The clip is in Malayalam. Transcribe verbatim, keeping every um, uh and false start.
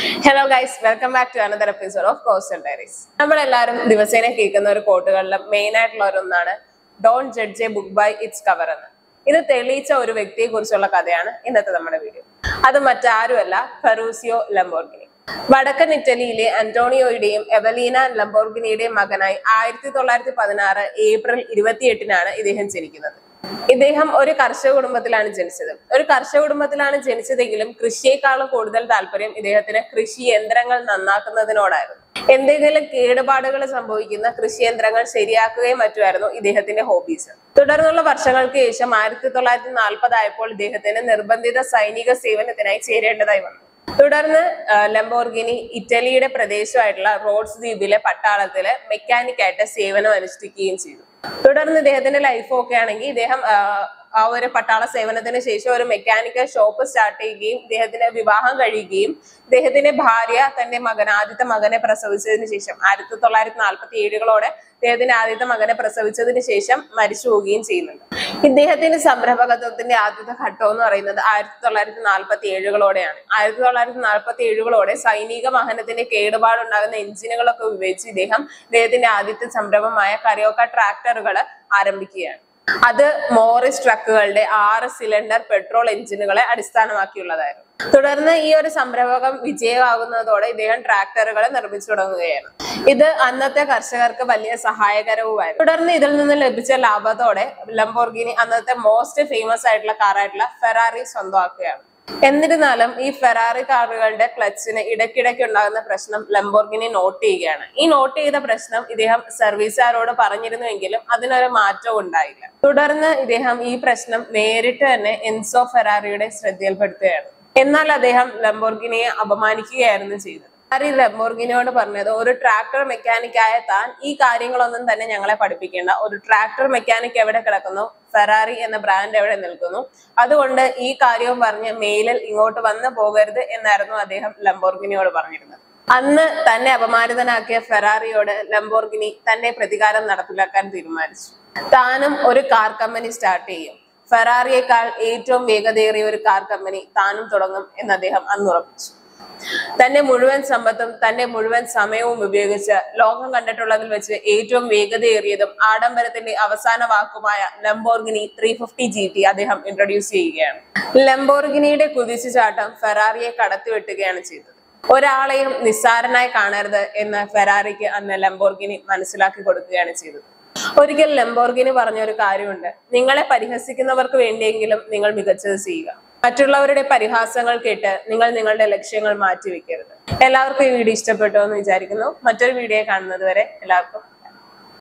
Hello guys, welcome back to another episode of Coastal Diaries. നമ്മൾ എല്ലാവരും ദിവസേന കേൾക്കുന്ന ഒരു കോട്ടുകളിലെ മെയിൻ ആയിട്ടുള്ള ഒന്നാണ് Don't judge a book by its cover എന്ന്. ഇത് തെളിയിച്ച ഒരു വ്യക്തിയെ കുറിച്ചുള്ള കഥയാണ് ഇന്നത്തെ നമ്മുടെ വീഡിയോ. അത് മറ്റാരുമല്ല ഫെറൂസിയോ ലംബോർഗിനി. വടക്കൻ ഇറ്റലിയിലെ അന്റോണിയോയുടെയും എവലീന ലംബോർഗിനിയുടെയും മകനായി ആയിരത്തി തൊള്ളായിരത്തി പതിനാറ് ഏപ്രിൽ ഇരുപത്തിയെട്ടിനാണ് ഇദ്ദേഹം ജനിക്കുന്നത്. ഇദ്ദേഹം ഒരു കർഷക കുടുംബത്തിലാണ് ജനിച്ചത്. ഒരു കർഷക കുടുംബത്തിലാണ് ജനിച്ചതെങ്കിലും കൃഷിയേക്കാളും കൂടുതൽ താല്പര്യം ഇദ്ദേഹത്തിന് കൃഷി യന്ത്രങ്ങൾ നന്നാക്കുന്നതിനോടായിരുന്നു. എന്തെങ്കിലും കേടുപാടുകൾ സംഭവിക്കുന്ന കൃഷി യന്ത്രങ്ങൾ ശരിയാക്കുകയും മറ്റുമായിരുന്നു ഇദ്ദേഹത്തിന്റെ ഹോബീസ്. തുടർന്നുള്ള വർഷങ്ങൾക്ക് ശേഷം ആയിരത്തി തൊള്ളായിരത്തി നാൽപ്പതായപ്പോൾ ഇദ്ദേഹത്തിന് നിർബന്ധിത സൈനിക സേവനത്തിനായി ചേരേണ്ടതായി വന്നു. തുടർന്ന് ലംബോർഗിനി ഇറ്റലിയുടെ പ്രദേശമായിട്ടുള്ള റോഡ്സ് ദ്വീപിലെ പട്ടാളത്തില് മെക്കാനിക്കായിട്ട് സേവനം അനുഷ്ഠിക്കുകയും ചെയ്തു. തുടർന്ന് ഇദ്ദേഹത്തിന്റെ ലൈഫ് ഒക്കെ ആണെങ്കിൽ ഇദ്ദേഹം ആ ഒരു പട്ടാള സേവനത്തിന് ശേഷം ഒരു മെക്കാനിക്കൽ ഷോപ്പ് സ്റ്റാർട്ട് ചെയ്യുകയും ഇദ്ദേഹത്തിന്റെ വിവാഹം കഴിയുകയും ഇദ്ദേഹത്തിന്റെ ഭാര്യ തന്റെ മകൻ ആദ്യത്തെ മകനെ പ്രസവിച്ചതിന് ശേഷം ആയിരത്തി തൊള്ളായിരത്തി നാൽപ്പത്തി ഏഴുകളോടെ ഇദ്ദേഹത്തിന്റെ ആദ്യത്തെ മകനെ പ്രസവിച്ചതിന് ശേഷം മരിച്ചു പോവുകയും ചെയ്യുന്നുണ്ട്. ഇദ്ദേഹത്തിന്റെ സംരംഭകത്വത്തിന്റെ ആദ്യത്തെ ഘട്ടം എന്ന് പറയുന്നത് ആയിരത്തി തൊള്ളായിരത്തി നാൽപ്പത്തി ഏഴുകളോടെയാണ്. ആയിരത്തി തൊള്ളായിരത്തി നാൽപ്പത്തി ഏഴുകളോടെ സൈനിക വാഹനത്തിന്റെ കേടുപാടുണ്ടാകുന്ന എഞ്ചിനുകളൊക്കെ ഉപയോഗിച്ച് ഇദ്ദേഹം ഇദ്ദേഹത്തിന്റെ ആദ്യത്തെ സംരംഭമായ കരയോക്ക ട്രാക്ടറുകൾ ആരംഭിക്കുകയാണ്. അത് മോറിസ് ട്രക്കുകളുടെ ആറ് സിലിണ്ടർ പെട്രോൾ എഞ്ചിനുകളെ അടിസ്ഥാനമാക്കിയുള്ളതായിരുന്നു. തുടർന്ന് ഈ ഒരു സംരംഭകം വിജയമാകുന്നതോടെ ഇദ്ദേഹം ട്രാക്ടറുകൾ നിർമ്മിച്ചു തുടങ്ങുകയാണ്. ഇത് അന്നത്തെ കർഷകർക്ക് വലിയ സഹായകരവുമായിരുന്നു. തുടർന്ന് ഇതിൽ നിന്ന് ലഭിച്ച ലാഭത്തോടെ ലംബോർഗിനി അന്നത്തെ മോസ്റ്റ് ഫേമസ് ആയിട്ടുള്ള കാറായിട്ടുള്ള ഫെറാറി സ്വന്തമാക്കുകയാണ്. എന്നിരുന്നാലും ഈ ഫെറാറി കാറുകളുടെ ക്ലച്ചിന് ഇടയ്ക്കിടയ്ക്ക് ഉണ്ടാകുന്ന പ്രശ്നം ലംബോർഗിനി നോട്ട് ചെയ്യുകയാണ്. ഈ നോട്ട് ചെയ്ത പ്രശ്നം ഇദ്ദേഹം സർവീസുകാരോട് പറഞ്ഞിരുന്നുവെങ്കിലും അതിനൊരു മാറ്റവും ഉണ്ടായില്ല. തുടർന്ന് ഇദ്ദേഹം ഈ പ്രശ്നം നേരിട്ട് തന്നെ എൻസോ ഫെറാറിയുടെ ശ്രദ്ധയിൽപ്പെടുത്തുകയാണ്. എന്നാൽ അദ്ദേഹം ലംബോർഗിനിയെ അപമാനിക്കുകയായിരുന്നു ചെയ്തത്. ഫെറാറി ലംബോർഗിനിയോട് പറഞ്ഞത്, ഒരു ട്രാക്ടർ മെക്കാനിക് ആയ താൻ ഈ കാര്യങ്ങളൊന്നും തന്നെ ഞങ്ങളെ പഠിപ്പിക്കേണ്ട. ഒരു ട്രാക്ടർ മെക്കാനിക് എവിടെ കിടക്കുന്നു, ഫെറാറി എന്ന ബ്രാൻഡ് എവിടെ നിൽക്കുന്നു, അതുകൊണ്ട് ഈ കാര്യവും പറഞ്ഞ് മെയിലിൽ ഇങ്ങോട്ട് വന്നു പോകരുത് എന്നായിരുന്നു അദ്ദേഹം ലംബോർഗിനിയോട് പറഞ്ഞിരുന്നത്. അന്ന് തന്നെ അപമാനിതനാക്കിയ ഫെറാറിയോട് ലംബോർഗിനി തന്റെ പ്രതികാരം നടപ്പിലാക്കാൻ തീരുമാനിച്ചു. താനും ഒരു കാർ കമ്പനി സ്റ്റാർട്ട് ചെയ്യും. ഫെറാറിയേക്കാൾ ഏറ്റവും വേഗതയേറിയ ഒരു കാർ കമ്പനി താനും തുടങ്ങും എന്ന് അദ്ദേഹം അന്ന് ഉറപ്പിച്ചു. തന്റെ മുഴുവൻ സമ്പത്തും തന്റെ മുഴുവൻ സമയവും ഉപയോഗിച്ച് ലോകം കണ്ടിട്ടുള്ളതിൽ വെച്ച് ഏറ്റവും വേഗതയേറിയതും ആഡംബരത്തിന്റെ അവസാന വാക്കുമായ Lamborghini three fifty G T അദ്ദേഹം ഇൻട്രൊഡ്യൂസ് ചെയ്യുകയാണ്. ലംബോർഗിനിയുടെ കുതിച്ചുചാട്ടം ഫെറാറിയെ കടത്തിവെട്ടുകയാണ് ചെയ്തത്. ഒരാളെയും നിസ്സാരനായി കാണരുത് എന്ന് ഫെറാറിക്ക് അന്ന് ലംബോർഗിനി മനസ്സിലാക്കി കൊടുക്കുകയാണ് ചെയ്തത്. ഒരിക്കൽ ലംബോർഗിനി പറഞ്ഞൊരു കാര്യമുണ്ട്, നിങ്ങളെ പരിഹസിക്കുന്നവർക്ക് വേണ്ടിയെങ്കിലും നിങ്ങൾ മികച്ചത് ചെയ്യുക. മറ്റുള്ളവരുടെ പരിഹാസങ്ങൾ കേട്ട് നിങ്ങൾ നിങ്ങളുടെ ലക്ഷ്യങ്ങൾ മാറ്റിവെക്കരുത്. എല്ലാവർക്കും ഈ വീഡിയോ ഇഷ്ടപ്പെട്ടോ എന്ന് വിചാരിക്കുന്നു. മറ്റൊരു വീഡിയോ കാണുന്നത് വരെ എല്ലാവർക്കും